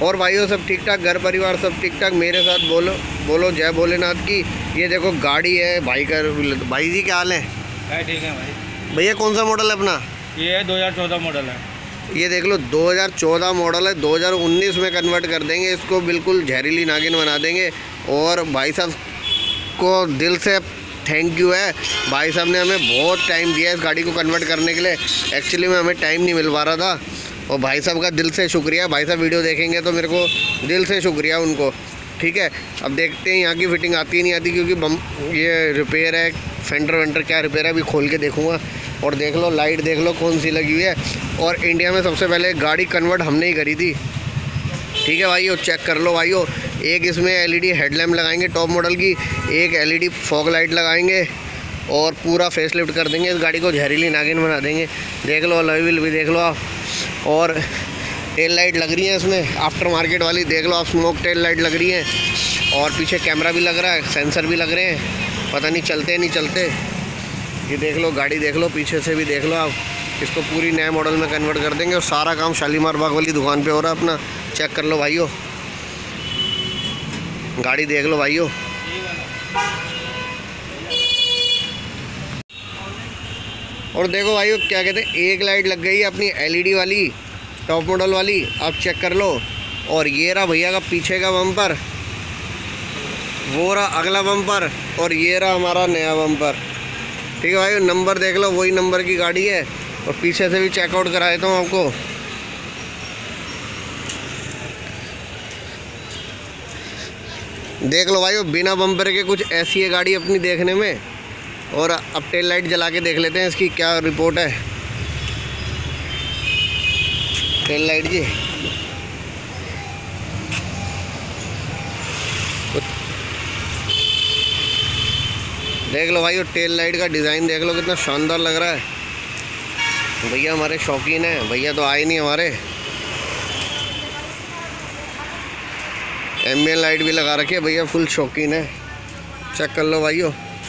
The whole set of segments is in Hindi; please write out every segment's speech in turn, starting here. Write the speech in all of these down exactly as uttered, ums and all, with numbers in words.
और भाइयों सब ठीक ठाक, घर परिवार सब ठीक ठाक, मेरे साथ बोलो बोलो जय भोलेनाथ की। ये देखो गाड़ी है भाई का। भाई जी क्या हाल है? ठीक है भाई। भैया कौन सा मॉडल है अपना? ये है दो हज़ार चौदह मॉडल है। ये देख लो दो हज़ार चौदह मॉडल है, दो हज़ार उन्नीस में कन्वर्ट कर देंगे इसको, बिल्कुल जहरीली नागिन बना देंगे। और भाई साहब को दिल से थैंक यू है, भाई साहब ने हमें बहुत टाइम दिया इस गाड़ी को कन्वर्ट करने के लिए। एक्चुअली में हमें टाइम नहीं मिल पा रहा था, और भाई साहब का दिल से शुक्रिया। भाई साहब वीडियो देखेंगे तो मेरे को दिल से शुक्रिया उनको। ठीक है, अब देखते हैं यहाँ की फ़िटिंग आती है नहीं आती, क्योंकि बम ये रिपेयर है, फेंडर वेंडर क्या रिपेयर है अभी खोल के देखूँगा। और देख लो लाइट देख लो कौन सी लगी हुई है, और इंडिया में सबसे पहले गाड़ी कन्वर्ट हमने ही करी थी। ठीक है भाइयों, चेक कर लो भाइयों। एक इसमें एलईडी हेडलैम्प लगाएंगे टॉप मॉडल की, एक एलईडी फॉग लाइट लगाएंगे, और पूरा फेसलिफ्ट कर देंगे इस गाड़ी को, जहरीली नागिन बना देंगे। देख लो अलॉय व्हील भी देख लो आप, और टेल लाइट लग रही है इसमें आफ्टर मार्केट वाली, देख लो आप, स्मोक टेल लाइट लग रही है, और पीछे कैमरा भी लग रहा है, सेंसर भी लग रहे हैं, पता नहीं चलते नहीं चलते। ये देख लो गाड़ी देख लो, पीछे से भी देख लो आप। इसको पूरी नए मॉडल में कन्वर्ट कर देंगे, और सारा काम शालीमार बाग वाली दुकान पे हो रहा है अपना। चेक कर लो भाइयों, गाड़ी देख लो भाइयों। और देखो भाइयों क्या कहते हैं, एक लाइट लग गई है अपनी एलईडी वाली टॉप मॉडल वाली, आप चेक कर लो। और ये रहा भैया का पीछे का बम्पर, वो रहा अगला बम्पर, और ये रहा हमारा नया बम्पर। ठीक है भाई, नंबर देख लो, वही नंबर की गाड़ी है। और पीछे से भी चेकआउट करा देता हूँ आपको। देख लो भाई, बिना बम्पर के कुछ ऐसी है गाड़ी अपनी देखने में। और अब टेल लाइट जला के देख लेते हैं इसकी क्या रिपोर्ट है। टेल लाइट जी, देख लो भाई, टेल लाइट का डिज़ाइन देख लो कितना शानदार लग रहा है। भैया हमारे शौकीन हैं, भैया तो आए नहीं हमारे। एम्बियन लाइट भी लगा रखी है, भैया फुल शौकीन है। चेक कर लो भाइयों।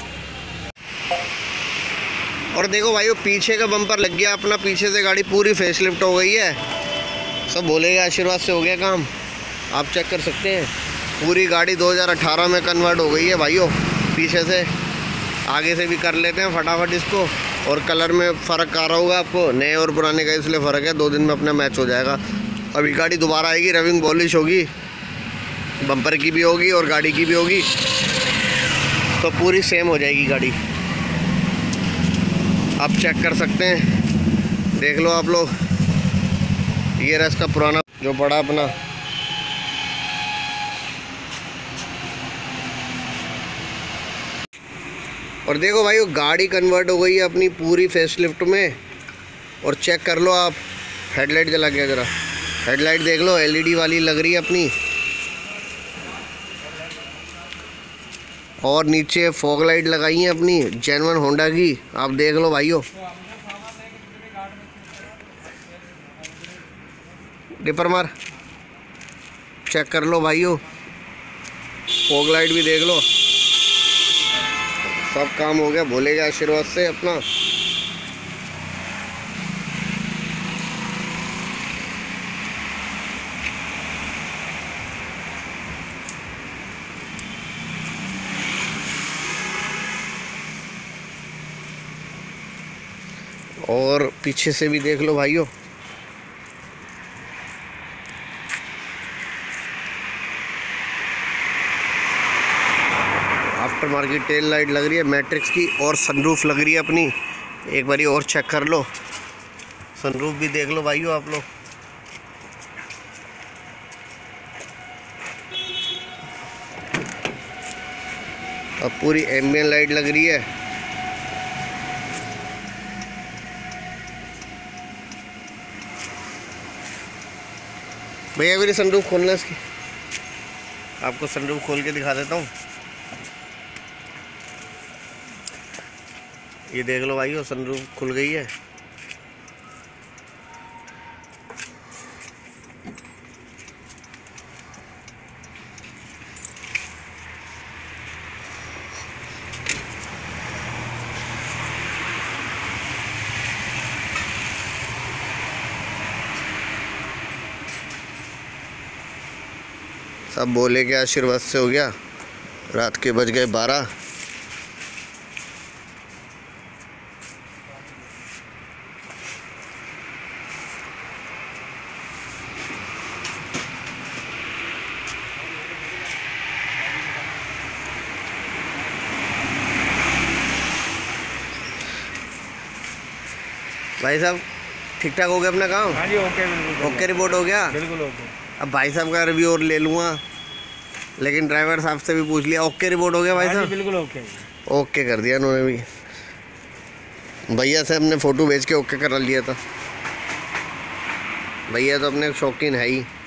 और देखो भाइयों पीछे का बम्पर लग गया अपना, पीछे से गाड़ी पूरी फेसलिफ्ट हो गई है। सब बोलेंगे आशीर्वाद से हो गया काम, आप चेक कर सकते हैं। पूरी गाड़ी दो हज़ार अठारह में कन्वर्ट हो गई है भाइयों, पीछे से। आगे से भी कर लेते हैं फटाफट इसको। और कलर में फ़र्क आ रहा होगा आपको, नए और पुराने का इसलिए फ़र्क है, दो दिन में अपना मैच हो जाएगा। अभी गाड़ी दोबारा आएगी, रविंग पॉलिश होगी, बम्पर की भी होगी और गाड़ी की भी होगी, तो पूरी सेम हो जाएगी गाड़ी। आप चेक कर सकते हैं, देख लो आप लोग। ये रहा इसका पुराना जो पड़ा अपना। और देखो भाई गाड़ी कन्वर्ट हो गई है अपनी पूरी फेसलिफ्ट में। और चेक कर लो आप, हेडलाइट जला गया ज़रा, हेडलाइट देख लो एलईडी वाली लग रही है अपनी। और नीचे फॉग लाइट लगाई है अपनी जेन्युइन होंडा की, आप देख लो भाइयों। डिपर मार, चेक कर लो भाइयों, फॉग लाइट भी देख लो, सब काम हो गया भोले के आशीर्वाद से अपना। और पीछे से भी देख लो भाइयों। आफ्टर मार्केट टेल लाइट लग रही है मैट्रिक्स की, और सनरूफ लग रही है अपनी। एक बारी और चेक कर लो, सनरूफ भी देख लो भाइयों आप लोग। अब पूरी एम्बियन लाइट लग रही है। भैया मेरी सनरूफ खोलना इसकी, आपको सनरूफ खोल के दिखा देता हूँ। ये देख लो भाइयों, सनरूफ खुल गई है। सब बोले के आशीर्वाद से हो गया। रात के बज गए बारह। भाई साहब ठीक ठाक हो गया अपना काम? हाँ जी, ओके, बिल्कुल ओके रिपोर्ट हो गया। बिल्कुल ओके। अब भाई साहब का रिव्यू और ले लूँगा, लेकिन ड्राइवर साहब से भी पूछ लिया। ओके रिपोर्ट हो गया भाई हाँ साहब? जी, बिल्कुल ओके। ओके कर दिया उन्होंने भी। भैया से हमने फ़ोटो भेज के ओके करा लिया था। भैया तो अपने शौकीन है ही।